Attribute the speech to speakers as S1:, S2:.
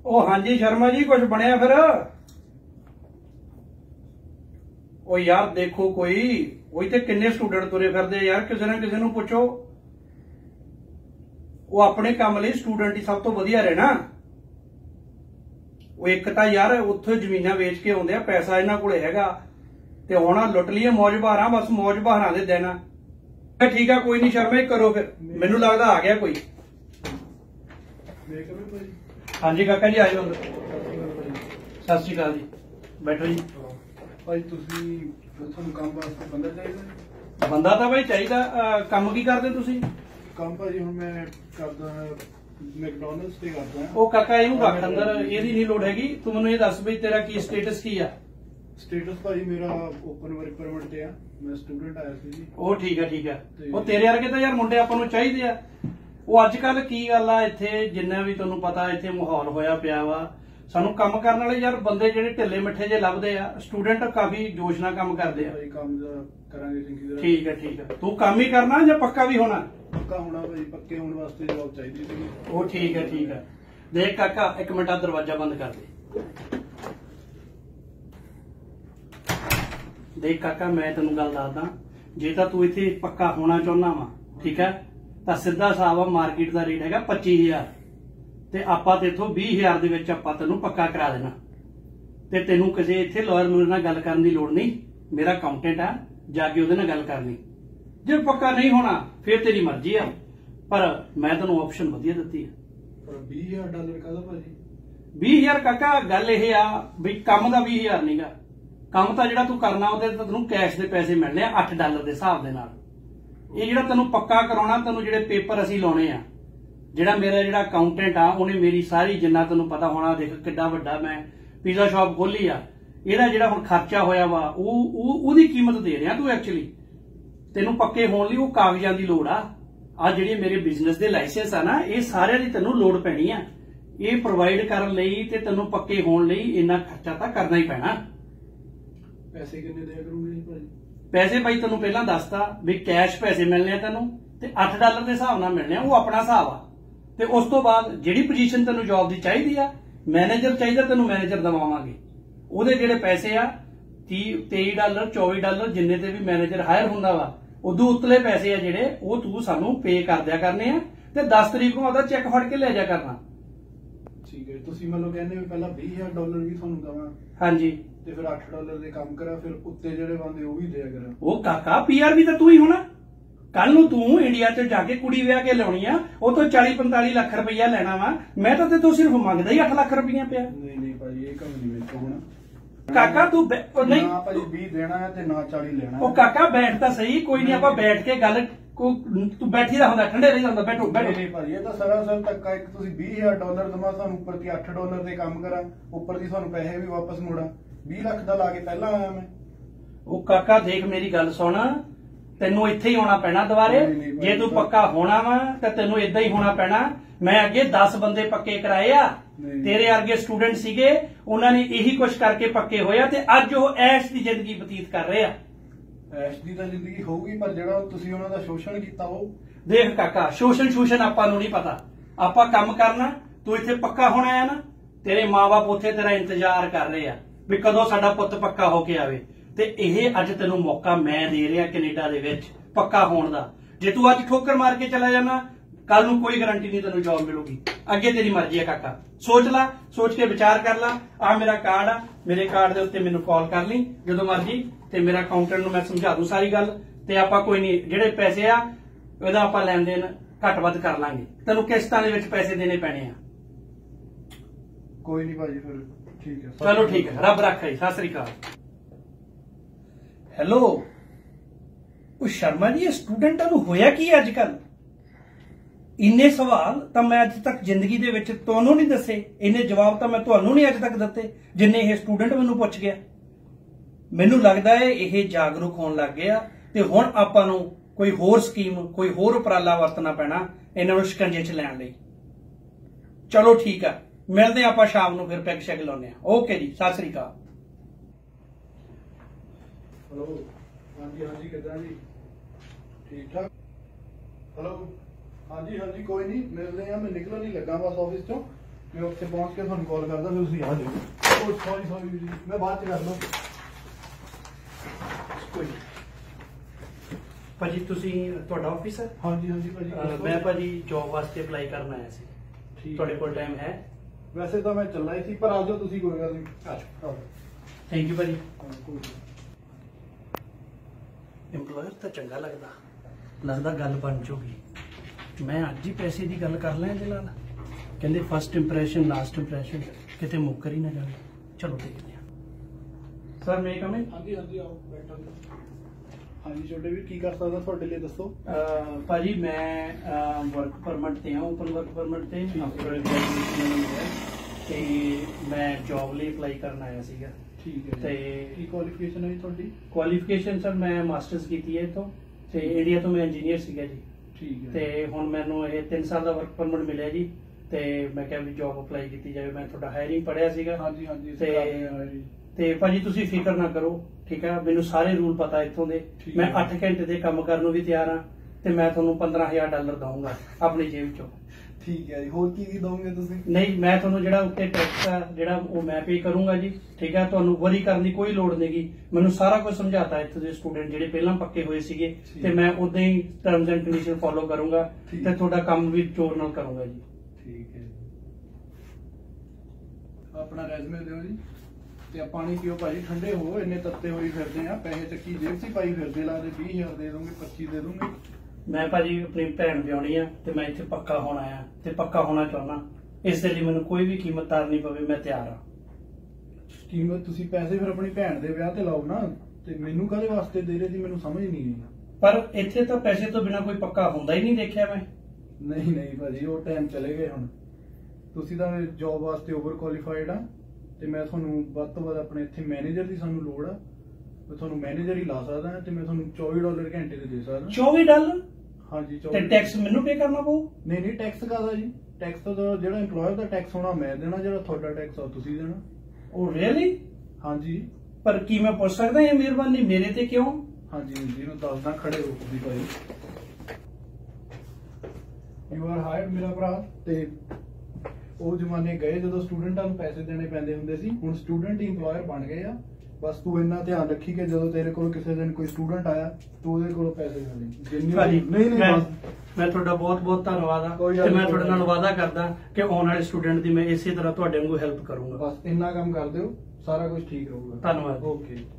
S1: ओ हाँ जी शर्मा जी, कुछ बनया फिर? ओ यार देखो कोई ते किन्ने स्टूडेंट तुरे फिरदे यार, किसी ना किसी नूं पुछो। वो अपने काम लई स्टूडेंट ही सब तो वधिया रहना। वो एक तां यार उत्थे जमीनां वेच के आउंदे आ, पैसा इन्हां कोले हैगा ते हुण लुट लईए मौज बहारां, बस मौज बहारां दे दिन आ। ठीक है कोई नहीं शर्मा जी, करो फिर। मैनूं लगदा आ गया कोई। हाँ जी काका जी, आ जाओ अंदर। सत श्री अकाल जी, बैठो जी।
S2: भाई तुहानूं काम वास्ते बंदा चाहिदा?
S1: बंदा तां भाई चाहिदा। काम की करदे तुसीं?
S2: काम भाजी हुण मैं करदा मैकडॉनल्ड्स ते करदा हां।
S1: ओ काका इहनूं रख अंदर, ਇਹਦੀ नहीं लोड़ हैगी। तू मैनूं ਇਹ ਦੱਸ बई तेरा की स्टेटस की आ?
S2: स्टेटस भाजी मेरा ओपन वर्क परमिट ते आ, मैं स्टूडेंट आया सी जी।
S1: ਉਹ ਠੀਕ ਹੈ ਠੀਕ ਹੈ। ਉਹ ਤੇਰੇ ਵਰਗੇ ਤਾਂ ਯਾਰ ਮੁੰਡੇ ਆਪਾਂ ਨੂੰ ਚਾਹੀਦੇ ਆ। ਉਹ ਅੱਜ ਕੱਲ ਕੀ ਗੱਲ ਆ, ਇੱਥੇ ਜਿੰਨਾ ਵੀ ਤੁਹਾਨੂੰ ਪਤਾ ਇੱਥੇ ਮਾਹੌਲ ਹੋਇਆ ਪਿਆ ਵਾ, ਸਾਨੂੰ ਕੰਮ ਕਰਨ ਵਾਲੇ ਯਾਰ ਬੰਦੇ ਜਿਹੜੇ ਢਿੱਲੇ ਮਿੱਠੇ ਜੇ ਲੱਭਦੇ ਆ। ਸਟੂਡੈਂਟ ਕਾਫੀ ਜੋਸ਼ ਨਾਲ ਕੰਮ ਕਰਦੇ ਆ।
S2: ਭਾਈ ਕੰਮ ਕਰਾਂਗੇ ਚੰਗੀ ਤਰ੍ਹਾਂ।
S1: ਠੀਕ ਹੈ ਠੀਕ ਹੈ। ਤੂੰ ਕੰਮ ਹੀ ਕਰਨਾ ਜਾਂ ਪੱਕਾ ਵੀ ਹੋਣਾ?
S2: ਪੱਕਾ ਹੋਣਾ ਭਾਈ, ਪੱਕੇ ਹੋਣ ਵਾਸਤੇ ਜੌਬ ਚਾਹੀਦੀ ਸੀ।
S1: ਉਹ ਠੀਕ ਹੈ ਠੀਕ ਹੈ। ਦੇਖ ਕਾਕਾ ਇੱਕ ਮਿੰਟ, ਆ ਦਰਵਾਜ਼ਾ ਬੰਦ ਕਰ ਦੇ। ਦੇਖ ਕਾਕਾ ਮੈਂ ਤੈਨੂੰ ਗੱਲ ਦੱਸਦਾ, ਜੇ ਤਾਂ ਤੂੰ ਇੱਥੇ ਪੱਕਾ ਹੋਣਾ ਚਾਹੁੰਦਾ ਵਾ, ਠੀਕ ਹੈ, ਤਾਂ ਸਿੱਧਾ ਹਿਸਾਬ ਆ ਮਾਰਕੀਟ ਦਾ ਰੇਟ ਹੈਗਾ 25,000 ਤੇ ਆਪਾਂ ਤੇ ਇਥੋਂ 20,000 ਦੇ ਵਿੱਚ ਆਪਾਂ ਤੈਨੂੰ ਪੱਕਾ ਕਰਾ ਦੇਣਾ। ਤੇ ਤੈਨੂੰ ਕਿਸੇ ਇੱਥੇ ਲਾਇਰ ਲੂਅਰ ਨਾਲ ਗੱਲ ਕਰਨ ਦੀ ਲੋੜ ਨਹੀਂ। ਮੇਰਾ ਅਕਾਊਂਟੈਂਟ ਆ, ਜਾ ਕੇ ਉਹਦੇ ਨਾਲ ਗੱਲ ਕਰਨੀ। ਜੇ ਪੱਕਾ ਨਹੀਂ ਹੋਣਾ ਫਿਰ ਤੇਰੀ ਮਰਜ਼ੀ ਆ, ਪਰ ਮੈਂ ਤੈਨੂੰ ਆਪਸ਼ਨ ਵਧੀਆ ਦਿੱਤੀ ਆ।
S2: ਪਰ $20,000 ਕਾਹਦਾ ਭਾਜੀ?
S1: 20,000 ਕਾਕਾ ਗੱਲ ਇਹ ਆ ਵੀ ਕੰਮ ਦਾ 20,000 ਨਹੀਂਗਾ। ਕੰਮ ਤਾਂ ਜਿਹੜਾ ਤੂੰ ਕਰਨਾ ਉਹਦੇ ਤੇ ਤੈਨੂੰ ਕੈਸ਼ ਦੇ ਪੈਸੇ ਮਿਲਣੇ ਆ $8 ਦੇ ਹਿਸਾਬ ਦੇ ਨਾਲ। ਇਹ ਜਿਹੜਾ ਤੈਨੂੰ ਪੱਕਾ ਕਰਾਉਣਾ, ਤੈਨੂੰ ਜਿਹੜੇ ਪੇਪਰ ਅਸੀਂ ਲਾਉਣੇ ਆ, ਜਿਹੜਾ ਮੇਰਾ ਜਿਹੜਾ ਅਕਾਊਂਟੈਂਟ ਆ ਉਹਨੇ ਮੇਰੀ ਸਾਰੀ, ਜਿੰਨਾ ਤੈਨੂੰ ਪਤਾ ਹੋਣਾ, ਦੇਖ ਕਿੱਡਾ ਵੱਡਾ ਮੈਂ ਪੀਜ਼ਾ ਸ਼ਾਪ ਖੋਲੀ ਆ, ਇਹਦਾ ਜਿਹੜਾ ਹੁਣ ਖਰਚਾ ਹੋਇਆ ਵਾ ਉਹਦੀ ਕੀਮਤ ਦੇ ਰਿਹਾ ਤੂੰ। ਐਕਚੁਅਲੀ ਤੈਨੂੰ ਪੱਕੇ ਹੋਣ ਲਈ ਉਹ ਕਾਗਜ਼ਾਂ ਦੀ ਲੋੜ ਆ। ਆ ਜਿਹੜੇ ਮੇਰੇ ਬਿਜ਼ਨਸ ਦੇ ਲਾਇਸੈਂਸ ਆ ਨਾ, ਇਹ ਸਾਰਿਆਂ ਦੀ ਤੈਨੂੰ ਲੋੜ ਪੈਣੀ ਆ। ਇਹ ਪ੍ਰੋਵਾਈਡ ਕਰਨ ਲਈ ਤੇ ਤੈਨੂੰ ਪੱਕੇ ਹੋਣ ਲਈ ਇੰਨਾ ਖਰਚਾ ਤਾਂ ਕਰਨਾ ਹੀ ਪੈਣਾ।
S2: ਪੈਸੇ ਕਿੰਨੇ ਦਿਆ ਕਰੂੰਗੇ ਭਾਜੀ?
S1: ਪੈਸੇ ਭਾਈ ਤੈਨੂੰ ਪਹਿਲਾਂ ਦੱਸਤਾ ਵੀ ਕੈਸ਼ ਪੈਸੇ ਮਿਲਣੇ ਆ ਤੈਨੂੰ, ਤੇ $8 ਦੇ ਹਿਸਾਬ ਨਾਲ ਮਿਲਣੇ ਆ। ਉਹ ਆਪਣਾ ਹਿਸਾਬ ਆ। ਤੇ ਉਸ ਤੋਂ ਬਾਅਦ ਜਿਹੜੀ ਪੋਜੀਸ਼ਨ ਤੈਨੂੰ ਜੌਬ ਦੀ ਚਾਹੀਦੀ ਆ, ਮੈਨੇਜਰ ਚਾਹੀਦਾ ਤੈਨੂੰ, ਮੈਨੇਜਰ ਦਵਾਵਾਂਗੇ। ਉਹਦੇ ਜਿਹੜੇ ਪੈਸੇ ਆ $23 $24 ਜਿੰਨੇ ਤੇ ਵੀ ਮੈਨੇਜਰ ਹਾਇਰ ਹੁੰਦਾ ਵਾ, ਉਦੋਂ ਉਤਲੇ ਪੈਸੇ ਆ ਜਿਹੜੇ ਉਹ ਤੂੰ ਸਾਨੂੰ ਪੇ ਕਰ ਦਿਆ ਕਰਨੇ ਆ। ਤੇ 10 ਤਰੀਕ ਨੂੰ ਉਹਦਾ ਚੈੱਕ ਫੜ ਕੇ ਲੈ ਜਾ ਕਰਨਾ।
S2: ਠੀਕ ਹੈ। ਤੁਸੀਂ ਮੈਨੂੰ ਕਹਿੰਦੇ ਵੀ ਪਹਿਲਾਂ $20,000 ਵੀ ਤੁਹਾਨੂੰ ਦਵਾਂ?
S1: ਹਾਂਜੀ।
S2: ਤੇ ਫਿਰ $8 ਦੇ ਕੰਮ ਕਰਾਂ, ਫਿਰ ਉੱਤੇ ਜਿਹੜੇ ਬੰਦੇ ਉਹ ਵੀ ਦਿਆ ਕਰਾਂ।
S1: ਉਹ ਕਾਕਾ PR ਵੀ ਤਾਂ ਤੂੰ ਹੀ ਹੋਣਾ। ਕੱਲ ਨੂੰ ਤੂੰ ਇੰਡੀਆ ਚ ਜਾ ਕੇ ਕੁੜੀ ਵਿਆਹ ਕੇ ਲਾਉਣੀ ਆ, ਉਹ ਤੋਂ 40-45 ਲੱਖ ਰੁਪਈਆ ਲੈਣਾ ਵਾ। ਮੈਂ ਤਾਂ ਤੇ ਤੂੰ ਸਿਰਫ ਮੰਗਦਾ ਹੀ 8 ਲੱਖ ਰੁਪਈਆ ਪਿਆ।
S2: ਨਹੀਂ ਭਾਜੀ, ਇਹ ਕੰਮ ਨਹੀਂ ਮੇਰੇ ਤੋਂ ਹੋਣਾ।
S1: ਕਾਕਾ ਤੂੰ ਨਹੀਂ
S2: ਨਾ ਭਾਜੀ 20 ਦੇਣਾ ਹੈ ਤੇ ਨਾ 40 ਲੈਣਾ।
S1: ਉਹ ਕਾਕਾ ਬੈਠ ਤਾਂ ਸਹੀ, ਕੋਈ ਨਹੀਂ ਆਪਾਂ ਬੈਠ ਕੇ ਗੱਲ। ਤੂੰ ਬੈਠੀ ਦਾ ਹੁੰਦਾ, ਠੰਡੇ ਰਹੀ ਹੁੰਦਾ। ਬੈਠੋ ਬੈਠੋ।
S2: ਨਹੀਂ ਭਾਜੀ, ਇਹ ਤਾਂ ਸਰਾਸਰ ਧੱਕਾ। ਇੱਕ ਤੁਸੀਂ $20,000 ਦਵਾ, ਤੁਹਾਨੂੰ ਉੱਪਰ ਦੀ $8 ਦੇ ਕੰਮ ਕਰਾਂ, ਉੱਪਰ ਦੀ ਤੁਹਾਨੂੰ ਪੈਸੇ ਵੀ ਵਾਪਸ ਮੋੜਾਂ। 20 ਲੱਖ ਦਾ ਲਾ ਕੇ ਪਹਿਲਾਂ ਆਇਆ ਮੈਂ।
S1: ਉਹ ਕਾਕਾ ਦੇਖ ਮੇਰੀ ਗੱਲ ਸੁਣ, ਤੈਨੂੰ ਇੱਥੇ ਹੀ ਆਉਣਾ ਪੈਣਾ ਦੁਬਾਰੇ। ਜੇ ਤੂੰ ਪੱਕਾ ਹੋਣਾ ਵਾ ਤਾਂ ਤੈਨੂੰ ਏਦਾਂ ਹੀ ਹੋਣਾ ਪੈਣਾ। ਮੈਂ ਅੱਗੇ 10 ਬੰਦੇ ਪੱਕੇ ਕਰਾਏ ਆ, ਤੇਰੇ ਵਰਗੇ ਸਟੂਡੈਂਟ ਸੀਗੇ, ਉਹਨਾਂ ਨੇ ਇਹੀ ਕੁਛ ਕਰਕੇ ਪੱਕੇ ਹੋਇਆ ਤੇ ਅੱਜ ਉਹ ਐਸ਼ ਦੀ ਜ਼ਿੰਦਗੀ ਬਤੀਤ ਕਰ ਰਹੇ ਆ।
S2: ਐਸ਼ ਦੀ ਤਾਂ ਜ਼ਿੰਦਗੀ ਹੋਊਗੀ, ਪਰ ਜਿਹੜਾ ਤੁਸੀਂ ਉਹਨਾਂ ਦਾ ਸ਼ੋਸ਼ਣ ਕੀਤਾ ਉਹ।
S1: ਦੇਖ ਕਾਕਾ, ਸ਼ੋਸ਼ਣ ਆਪਾਂ ਨੂੰ ਨਹੀਂ ਪਤਾ। ਆਪਾਂ ਕੰਮ ਕਰਨਾ, ਤੂੰ ਇੱਥੇ ਪੱਕਾ ਹੋਣਾ ਆ ਨਾ। ਤੇਰੇ ਮਾਂ-ਬਾਪ ਉੱਥੇ ਤੇਰਾ ਇੰਤਜ਼ਾਰ ਕਰ ਰਹੇ ਆ ਵੀ ਕਦੋਂ ਸਾਡਾ ਪੁੱਤ ਪੱਕਾ ਹੋ ਕੇ ਆਵੇ। ਤੇ ਇਹ ਅੱਜ ਤੈਨੂੰ ਮੌਕਾ ਮੈਂ ਦੇ ਰਿਹਾ ਕੈਨੇਡਾ ਦੇ ਵਿੱਚ ਪੱਕਾ ਹੋਣ ਦਾ। ਜੇ ਤੂੰ ਅੱਜ ਠੋਕਰ ਮਾਰ ਕੇ ਚਲਾ ਜਾਣਾ, ਕੱਲ ਨੂੰ ਕੋਈ ਗਾਰੰਟੀ ਨਹੀਂ ਤੈਨੂੰ ਜੌਬ ਮਿਲੂਗੀ। ਅੱਗੇ ਤੇਰੀ ਮਰਜ਼ੀ ਹੈ ਕਾਕਾ। ਸੋਚ ਲੈ, ਸੋਚ ਕੇ ਵਿਚਾਰ ਕਰ ਲੈ। ਆ ਮੇਰਾ ਕਾਰਡ ਆ, ਮੇਰੇ ਕਾਰਡ ਦੇ ਉੱਤੇ ਮੈਨੂੰ ਕਾਲ ਕਰ ਲਈ ਜਦੋਂ ਮਰਜ਼ੀ, ਤੇ ਮੇਰਾ ਅਕਾਊਂਟੈਂਟ ਨੂੰ ਮੈਂ ਸਮਝਾ ਦੂੰ ਸਾਰੀ ਗੱਲ। ਤੇ ਆਪਾਂ ਕੋਈ ਨਹੀਂ, ਜਿਹੜੇ ਪੈਸੇ ਆ ਉਹਦਾ ਆਪਾਂ ਲੈਣ ਦੇਣ ਘੱਟ ਵੱਧ ਕਰ ਲਾਂਗੇ। ਤੈਨੂੰ ਕਿਸ਼ਤਾਂ ਦੇ ਵਿੱਚ ਪੈਸੇ ਦੇਣੇ ਪੈਣੇ ਆ।
S2: ਕੋਈ ਨਹੀਂ ਭਾਜੀ, ਫਿਰ ਠੀਕ ਹੈ।
S1: ਚਲੋ ਠੀਕ ਹੈ, ਰੱਬ ਰੱਖੇ। ਸਤਿ ਸ੍ਰੀ ਅਕਾਲ। ਹੈਲੋ, ਉਹ ਸ਼ਰਮਾ ਜੀ, ਇਹ ਸਟੂਡੈਂਟਾਂ ਨੂੰ ਹੋਇਆ ਕੀ ਅੱਜ ਕੱਲ? ਇੰਨੇ ਸਵਾਲ ਤਾਂ ਮੈਂ ਅੱਜ ਤੱਕ ਜ਼ਿੰਦਗੀ ਦੇ ਵਿੱਚ ਤੁਹਾਨੂੰ ਨਹੀਂ ਦੱਸੇ, ਇੰਨੇ ਜਵਾਬ ਤਾਂ ਮੈਂ ਤੁਹਾਨੂੰ ਨਹੀਂ ਅੱਜ ਤੱਕ ਦਿੱਤੇ ਜਿੰਨੇ ਇਹ ਸਟੂਡੈਂਟ ਮੈਨੂੰ ਪੁੱਛ ਗਿਆ। ਮੈਨੂੰ ਲੱਗਦਾ ਹੈ ਇਹ ਜਾਗਰੂਕ ਹੋਣ ਲੱਗ ਗਏ ਆ ਤੇ ਹੁਣ ਆਪਾਂ ਨੂੰ ਕੋਈ ਹੋਰ ਸਕੀਮ, ਕੋਈ ਹੋਰ ਉਪਰਾਲਾ ਵਰਤਣਾ ਪੈਣਾ ਇਹਨਾਂ ਨੂੰ ਸ਼ਿਕੰਜੇ 'ਚ ਲੈਣ ਲਈ। ਚਲੋ ਠੀਕ ਆ, ਮਿਲਦੇ ਆਪਾਂ ਸ਼ਾਮ ਨੂੰ, ਫਿਰ ਪੈਗ ਸ਼ੈਗ ਲਾਉਂਦੇ ਆ। ਓਕੇ ਜੀ, ਸਤਿ ਸ੍ਰੀ ਅਕਾਲ।
S2: ਹੈਲੋ, ਹਾਂਜੀ ਕਿੱਦਾਂ ਜੀ? ਠੀਕ ਠਾਕ। ਹੈਲੋ, ਹਾਂਜੀ ਕੋਈ ਨਹੀਂ, ਮਿਲਦੇ ਆ। ਮੈਂ ਨਿਕਲਣ ਨਹੀਂ ਲੱਗਾ ਬਸ ਆਫਿਸ ਚੋਂ। मैं उत्थे पहुंच के तुहानू कॉल करदा फिर तुसीं आ जाओ। सॉरी जी, मैं बाद च कर लूं।
S1: ਕੋਈ ਭਾਜੀ ਤੁਸੀਂ ਤੁਹਾਡਾ ਆਫਿਸ ਹੈ?
S2: ਹਾਂਜੀ ਭਾਜੀ।
S1: ਮੈਂ ਭਾਜੀ ਜੌਬ ਵਾਸਤੇ ਅਪਲਾਈ ਕਰਨ ਆਇਆ ਸੀ। ਤੁਹਾਡੇ ਕੋਲ ਟਾਈਮ ਹੈ?
S2: ਵੈਸੇ ਤਾਂ ਮੈਂ ਚੱਲਾ ਹੀ ਸੀ, ਪਰ ਆ ਜਾਓ ਤੁਸੀਂ, ਕੋਈ ਗੱਲ ਨਹੀਂ।
S1: ਆਜੋ। ਥੈਂਕ ਯੂ ਭਾਜੀ।
S2: ਕੋਈ
S1: ਇੰਪਲੋਇਰ ਤਾਂ ਚੰਗਾ ਲੱਗਦਾ ਗੱਲ ਬਣ ਜੂਗੀ। ਮੈਂ ਅੱਜ ਹੀ ਪੈਸੇ ਦੀ ਗੱਲ ਕਰ ਲਾਂ ਇਹਦੇ ਨਾਲ। ਕਹਿੰਦੇ ਫਸਟ ਇੰਪ੍ਰੈਸ਼ਨ ਲਾਸਟ ਇੰਪ੍ਰੈਸ਼ਨ, ਕਿਤੇ ਮੁੱਕਰ ਹੀ ਨਾ ਜਾਵੇ। ਚਲੋ ਦੇਖਦੇ ਹਾਂ। ਸਰ ਮੈਂ ਕਮੇ?
S2: ਹਾਂਜੀ ਆਓ ਬੈਠੋ। ਹਾਂਜੀ ਛੋਟੇ ਵੀ ਕੀ ਕਰ ਸਕਦਾ ਤੁਹਾਡੇ ਲਈ, ਦੱਸੋ।
S1: ਭਾਜੀ ਮੈਂ ਵਰਕ ਪਰਮਿਟ ਤੇ ਹਾਂ, ਓਪਨ ਵਰਕ ਪਰਮਿਟ ਤੇ ਆਫਟਰ ਗ੍ਰੈਜੂਏਸ਼ਨ ਮਿਲਿਆ ਤੇ ਮੈਂ ਜੌਬ ਲਈ ਅਪਲਾਈ ਕਰਨ ਆਇਆ ਸੀਗਾ।
S2: ਠੀਕ ਹੈ।
S1: ਤੇ
S2: ਕੀ ਕੁਆਲੀਫਿਕੇਸ਼ਨ ਹੈ ਜੀ ਤੁਹਾਡੀ?
S1: ਕੁਆਲੀਫਿਕੇਸ਼ਨ ਸਰ ਮੈਂ ਮਾਸਟਰਸ ਕੀਤੀ ਹੈ ਇੱਥੋਂ, ਤੇ ਇੰਡੀਆ ਤੋਂ ਮੈਂ ਇੰਜੀਨੀਅਰ ਸੀਗਾ ਜੀ।
S2: ਠੀਕ ਹੈ।
S1: ਤੇ ਹੁਣ ਮੈਨੂੰ ਇਹ 3 ਸਾਲ ਦਾ ਵਰਕ ਪਰਮਿਟ ਮਿਲਿਆ ਜੀ, ਤੇ ਮੈਂ ਕਿਹਾ ਵੀ ਜੌਬ ਅਪਲਾਈ ਕੀਤੀ ਜਾਵੇ। ਮੈਂ ਤੁਹਾਡਾ ਹਾਇਰਿੰਗ ਪੜਿਆ ਸੀਗਾ।
S2: ਹਾਂਜੀ
S1: ਤੇ ਭਾਜੀ ਤੁਸੀਂ ਫਿਕਰ ਨਾ ਕਰੋ, ਠੀਕ ਹੈ। ਮੈਨੂੰ ਸਾਰੇ ਰੂਲ ਪਤਾ ਇੱਥੋਂ ਦੇ। ਮੈਂ 8 ਘੰਟੇ ਦੇ ਕੰਮ ਕਰਨ ਨੂੰ ਵੀ ਤਿਆਰ ਹਾਂ, ਤੇ ਮੈਂ ਤੁਹਾਨੂੰ $15,000 ਦਊਂਗਾ ਆਪਣੀ ਜੇਬ ਚੋਂ।
S2: ਠੀਕ ਹੈ ਜੀ। ਹੋਰ ਕੀ ਦੋਗੇ ਤੁਸੀਂ?
S1: ਨਹੀਂ, ਮੈਂ ਤੁਹਾਨੂੰ ਜਿਹੜਾ ਉੱਤੇ ਟੈਕਸ ਆ ਜਿਹੜਾ ਉਹ ਮੈਂ ਪੇ ਕਰੂੰਗਾ ਜੀ, ਠੀਕ ਹੈ। ਤੁਹਾਨੂੰ ਵਰੀ ਕਰਨ ਦੀ ਕੋਈ ਲੋੜ ਨਹੀਂਗੀ। ਮੈਨੂੰ ਸਾਰਾ ਕੁਝ ਸਮਝਾਤਾ ਇੱਥੇ ਦੇ ਸਟੂਡੈਂਟ ਜਿਹੜੇ ਪਹਿਲਾਂ ਪੱਕੇ ਹੋਏ ਸੀਗੇ, ਤੇ ਮੈਂ ਉਦਾਂ ਹੀ ਟਰਮਸ ਐਂਡ ਕੰਡੀਸ਼ਨ ਫੋਲੋ ਕਰੂੰਗਾ, ਤੇ ਤੁਹਾਡਾ ਕੰਮ ਵੀ ਜ਼ੋਰ ਨਾਲ ਕਰੂੰਗਾ ਜੀ।
S2: ਠੀਕ ਹੈ। ਆਪਣਾ ਰੈਜ਼ੂਮੇ ਦਿਓ ਜੀ, ਤੇ ਪਾਣੀ ਪੀਓ ਭਾਜੀ, ਠੰਡੇ ਹੋ। ਇੰਨੇ ਤੱਤੇ ਹੋਈ ਫਿਰਦੇ ਆ, ਪੈਸੇ ਚੱਕੀ ਜੇਬ 'ਚ ਹੀ ਪਾਈ ਫਿਰਦੇ। ਲਾਦੇ 20,000 ਦੇ ਦੂੰਗੇ, 25 ਦੇ ਦੂੰਗੇ।
S1: ਮੈਂ ਭਾਜੀ ਆਪਣੀ ਭੈਣ ਵਿਆਹਣੀ ਆ, ਤੇ ਮੈਂ ਇੱਥੇ ਪੱਕਾ ਹੋਣਾ ਆ, ਤੇ ਪੱਕਾ ਹੋਣਾ ਚਾਹੁੰਦਾ। ਇਸ ਦੇ ਲਈ ਮੈਨੂੰ ਕੋਈ ਵੀ ਕੀਮਤ ਤਾਰਨੀ ਪਵੇ, ਮੈਂ ਤਿਆਰ ਆ।
S2: ਕੀਮਤ ਤੁਸੀਂ ਪੈਸੇ ਫਿਰ ਆਪਣੀ ਭੈਣ ਦੇ ਵਿਆਹ ਤੇ ਲਾਓ ਨਾ, ਤੇ ਮੈਨੂੰ ਕਾਹਦੇ ਵਾਸਤੇ ਦੇ ਰਹੇ ਜੀ, ਮੈਨੂੰ ਸਮਝ ਨਹੀਂ ਆਈ।
S1: ਪਰ ਇੱਥੇ ਤਾਂ ਪੈਸੇ ਤੋਂ ਬਿਨਾ ਕੋਈ ਪੱਕਾ ਹੁੰਦਾ ਹੀ ਨਹੀਂ ਦੇਖਿਆ ਮੈਂ।
S2: ਨਹੀਂ ਭਾਜੀ, ਉਹ ਟਾਈਮ ਚਲੇ ਗਏ ਹੁਣ। ਤੁਸੀਂ ਤਾਂ ਜੌਬ ਵਾਸਤੇ ਓਵਰ ਕੁਆਲੀਫਾਈਡ ਆ, ਤੇ ਮੈਂ ਤੁਹਾਨੂੰ ਵੱਧ ਤੋਂ ਵੱਧ ਆਪਣੇ ਇੱਥੇ ਮੈਨੇਜਰ ਦੀ ਸਾਨੂੰ ਲੋੜ ਆ, ਮੈਂ ਤੁਹਾਨੂੰ ਮੈਨੇਜਰ ਹੀ ਲਾ ਸਕਦਾ, ਤੇ ਮੈਂ ਤੁਹਾਨੂੰ $24 ਘੰਟੇ ਦੇ ਸਕਦਾ।
S1: $24?
S2: ਹਾਂਜੀ।
S1: ਤੇ ਟੈਕਸ ਮੈਨੂੰ ਪੇ ਕਰਨਾ ਪਊ?
S2: ਨਹੀਂ ਟੈਕਸ ਕਾਹਦਾ ਜੀ? ਟੈਕਸ ਤਾਂ ਜਿਹੜਾ ਇੰਪਲੋਇਰ ਦਾ ਟੈਕਸ ਹੋਣਾ ਮੈਂ ਦੇਣਾ, ਜਿਹੜਾ ਤੁਹਾਡਾ ਟੈਕਸ ਆ ਤੁਸੀਂ ਦੇਣਾ।
S1: ਉਹ ਰੀਅਲੀ?
S2: ਹਾਂਜੀ।
S1: ਪਰ ਕੀ ਮੈਂ ਪੁੱਛ ਸਕਦਾ ਇਹ ਮਿਹਰਬਾਨੀ ਮੇਰੇ ਤੇ ਕਿਉਂ?
S2: ਹਾਂਜੀ ਮੈਂ ਦੱਸਦਾ, ਖੜੇ ਹੋ ਤੁਸੀਂ ਭਾਈ। ਯੂ ਆਰ ਹਾਇਰਡ ਮੇਰਾ ਭਰਾ। ਤੇ ਉਹ ਜ਼ਮਾਨੇ ਗਏ ਜਦੋਂ ਸਟੂਡੈਂਟਾਂ ਨੂੰ ਪੈਸੇ ਦੇਣੇ ਪੈਂਦੇ ਹੁੰਦੇ ਸੀ, ਹੁਣ ਸਟੂਡੈਂਟ ਹੀ ਇੰਪਲੋਇਰ ਬਣ ਗਏ ਆ। ਬਸ ਤੂੰ ਇੰਨਾ ਧਿਆਨ ਰੱਖੀ ਕਿ ਜਦੋਂ ਤੇਰੇ ਕੋਲ ਕਿਸੇ ਦਿਨ ਕੋਈ ਸਟੂਡੈਂਟ ਆਇਆ, ਤੂੰ ਉਹਦੇ ਕੋਲੋਂ ਪੈਸੇ ਲੈ ਲਈ। ਨਹੀਂ
S1: ਮੈਂ ਤੁਹਾਡਾ ਬਹੁਤ ਧੰਨਵਾਦ ਆ, ਤੇ ਮੈਂ ਤੁਹਾਡੇ ਨਾਲ ਵਾਅਦਾ ਕਰਦਾ ਕਿ ਆਉਣ ਵਾਲੇ ਸਟੂਡੈਂਟ ਦੀ ਮੈਂ ਇਸੇ ਤਰ੍ਹਾਂ ਤੁਹਾਡੇ ਵਾਂਗੂ ਹੈਲਪ ਕਰੂੰਗਾ।
S2: ਬਸ ਇੰਨਾ ਕੰਮ ਕਰ ਦਿਓ, ਸਾਰਾ ਕੁਝ ਠੀਕ ਰਹੂਗਾ।
S1: ਧੰਨਵਾਦ।
S2: ਓਕੇ।